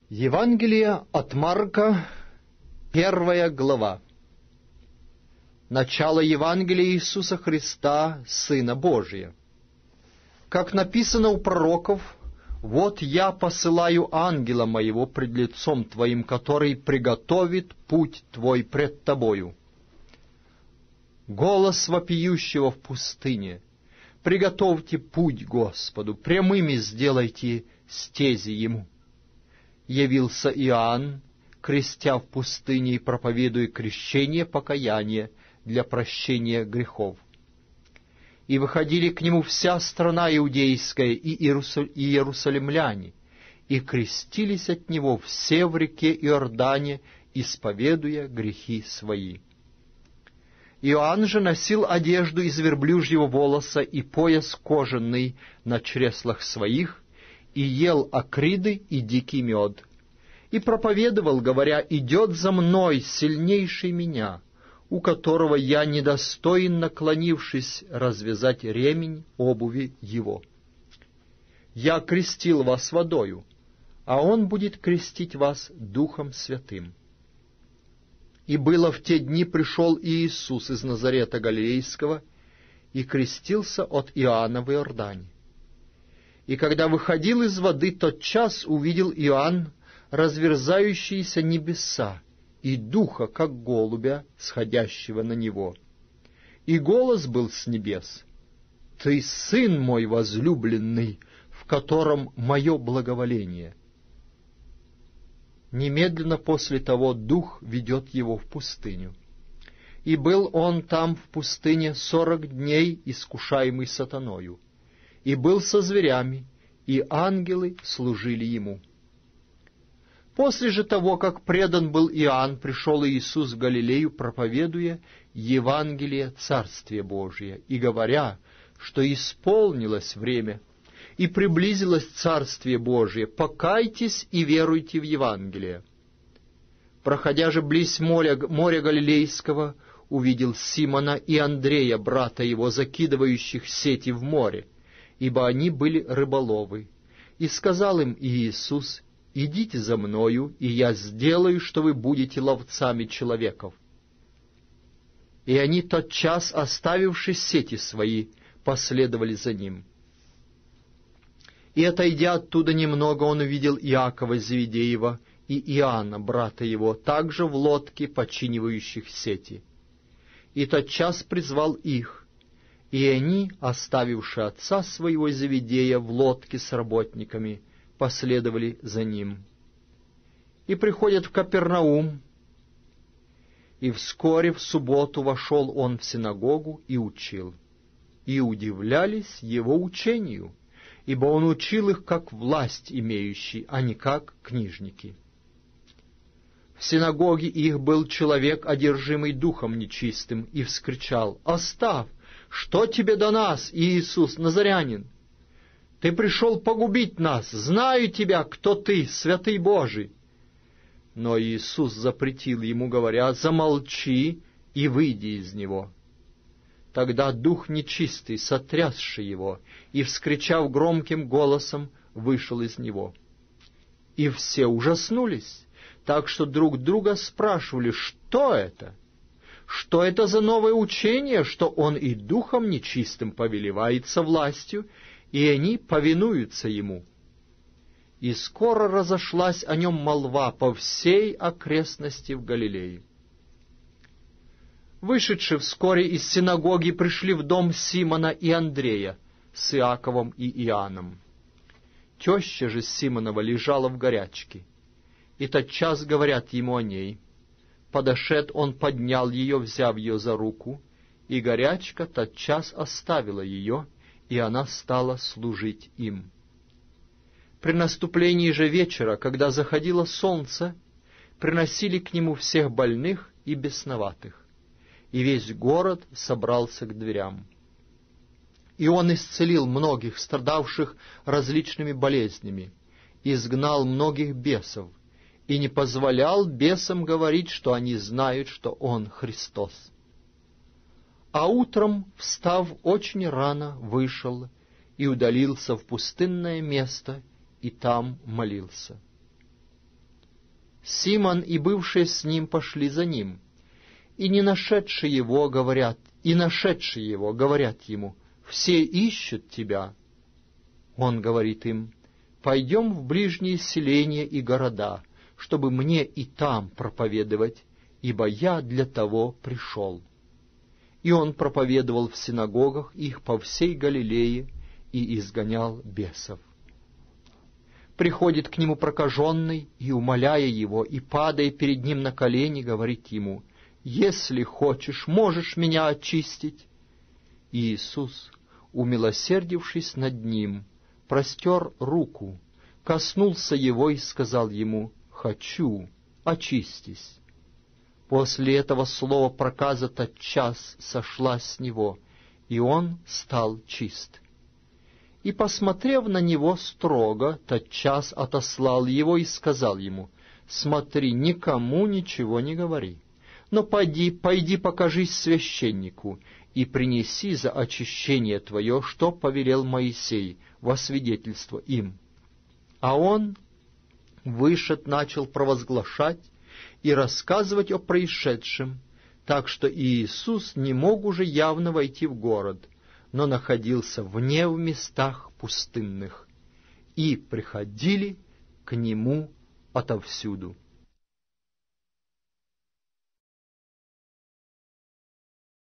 Евангелие от Марка, 1 глава. Начало Евангелия Иисуса Христа, Сына Божия. Как написано у пророков: «Вот я посылаю ангела моего пред лицом твоим, который приготовит путь твой пред тобою». Голос вопиющего в пустыне: «Приготовьте путь Господу, прямыми сделайте стези Ему». Явился Иоанн, крестя в пустыне и проповедуя крещение покаяния для прощения грехов. И выходили к нему вся страна иудейская и иерусалимляне, и крестились от него все в реке Иордане, исповедуя грехи свои. Иоанн же носил одежду из верблюжьего волоса и пояс кожаный на чреслах своих, и ел акриды и дикий мед, и проповедовал, говоря: «Идет за мной сильнейший меня, у которого я недостоин, наклонившись, развязать ремень обуви его. Я крестил вас водою, а он будет крестить вас Духом Святым». И было в те дни, пришел Иисус из Назарета Галилейского и крестился от Иоанна в Иордане. И когда выходил из воды, тотчас увидел Иоанн разверзающиеся небеса и Духа, как голубя, сходящего на него. И голос был с небес: «Ты Сын мой возлюбленный, в котором мое благоволение». Немедленно после того Дух ведет его в пустыню. И был он там в пустыне 40 дней, искушаемый сатаною, и был со зверями, и ангелы служили ему. После же того, как предан был Иоанн, пришел Иисус в Галилею, проповедуя Евангелие Царствия Божия, и говоря, что исполнилось время, и приблизилось Царствие Божие, покайтесь и веруйте в Евангелие. Проходя же близ моря Галилейского, увидел Симона и Андрея, брата его, закидывающих сети в море, ибо они были рыболовы. И сказал им Иисус: «Идите за мною, и я сделаю, что вы будете ловцами человеков». И они, тотчас оставивши сети свои, последовали за ним. И, отойдя оттуда немного, он увидел Иакова Зеведеева и Иоанна, брата его, также в лодке, починивающих сети. И тотчас призвал их, и они, оставивши отца своего Зеведея в лодке с работниками, последовали за ним. И приходят в Капернаум, и вскоре в субботу вошел он в синагогу и учил. И удивлялись его учению, ибо он учил их как власть имеющий, а не как книжники. В синагоге их был человек, одержимый духом нечистым, и вскричал: «Оставь! Что тебе до нас, Иисус Назарянин? Ты пришел погубить нас! Знаю тебя, кто ты, святый Божий!» Но Иисус запретил ему, говоря: «Замолчи и выйди из него». Тогда дух нечистый, сотрясший его, и, вскричав громким голосом, вышел из него. И все ужаснулись, так что друг друга спрашивали: «Что это? Что это за новое учение, что он и духом нечистым повелевается властью, и они повинуются ему?» И скоро разошлась о нем молва по всей окрестности в Галилее. Вышедши вскоре из синагоги, пришли в дом Симона и Андрея с Иаковом и Иоанном. Теща же Симонова лежала в горячке, и тотчас говорят ему о ней. Подошед, он поднял ее, взяв ее за руку, и горячка тотчас оставила ее, и она стала служить им. При наступлении же вечера, когда заходило солнце, приносили к нему всех больных и бесноватых, и весь город собрался к дверям. И он исцелил многих, страдавших различными болезнями, изгнал многих бесов, и не позволял бесам говорить, что они знают, что он Христос. А утром, встав очень рано, вышел и удалился в пустынное место, и там молился. Симон и бывшие с ним пошли за ним, и нашедшие его говорят ему: «Все ищут тебя». Он говорит им: «Пойдем в ближние селения и города, чтобы мне и там проповедовать, ибо я для того пришел». И он проповедовал в синагогах их по всей Галилее и изгонял бесов. Приходит к нему прокаженный, и, умоляя его, и, падая перед ним на колени, говорит ему: «Если хочешь, можешь меня очистить». И Иисус, умилосердившись над ним, простер руку, коснулся его и сказал ему: «Хочу, очистись». После этого слова проказа тотчас сошла с него, и он стал чист. И, посмотрев на него строго, тотчас отослал его и сказал ему: «Смотри, никому ничего не говори, но пойди, покажись священнику и принеси за очищение твое, что повелел Моисей, во свидетельство им». А он, вышед, начал провозглашать и рассказывать о происшедшем, так что Иисус не мог уже явно войти в город, но находился вне в местах пустынных, и приходили к Нему отовсюду.